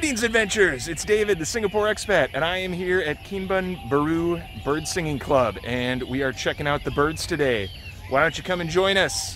Greetings, adventurers! It's David, the Singapore expat, and I am here at Kebun Baru Birdsinging Club, and we are checking out the birds today. Why don't you come and join us?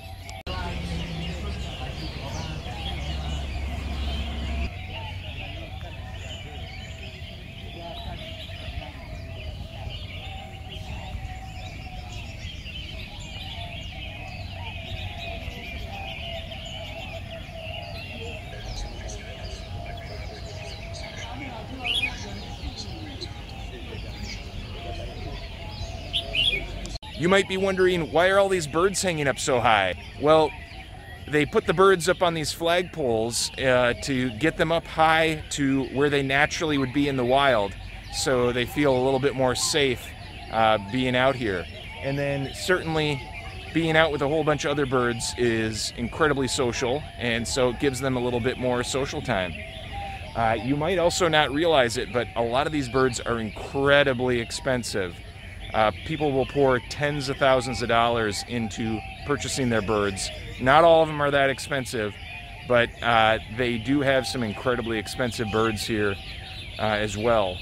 You might be wondering, why are all these birds hanging up so high? Well, they put the birds up on these flagpoles to get them up high to where they naturally would be in the wild, so they feel a little bit more safe being out here. And then certainly being out with a whole bunch of other birds is incredibly social, and so it gives them a little bit more social time. You might also not realize it, but a lot of these birds are incredibly expensive. People will pour tens of thousands of dollars into purchasing their birds. Not all of them are that expensive, but they do have some incredibly expensive birds here as well.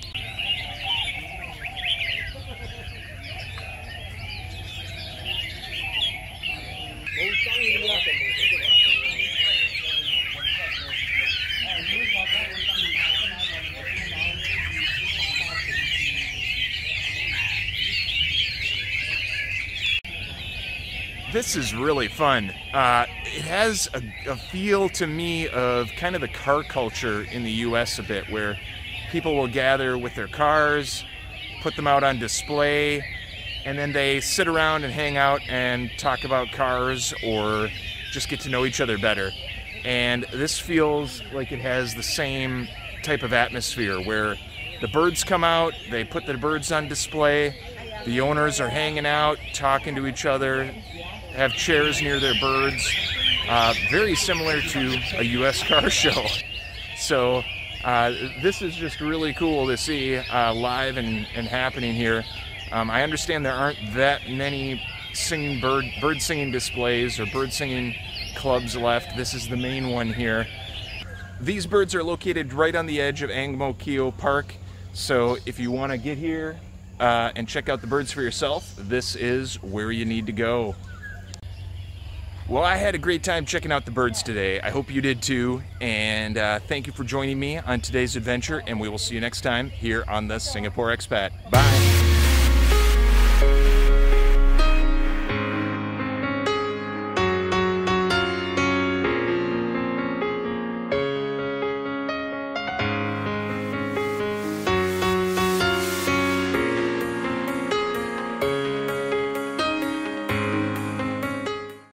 This is really fun. It has a feel to me of kind of the car culture in the US a bit, where people will gather with their cars, put them out on display, and then they sit around and hang out and talk about cars or just get to know each other better. And this feels like it has the same type of atmosphere where the birds come out, they put the birds on display, the owners are hanging out, talking to each other, have chairs near their birds, very similar to a US car show. So this is just really cool to see live and happening here. I understand there aren't that many bird singing displays or bird singing clubs left. This is the main one here. These birds are located right on the edge of Ang Mo Kio Park, so if you want to get here and check out the birds for yourself, this is where you need to go. Well, I had a great time checking out the birds today. I hope you did too, and thank you for joining me on today's adventure, and we will see you next time here on the Singapore Expat. Bye!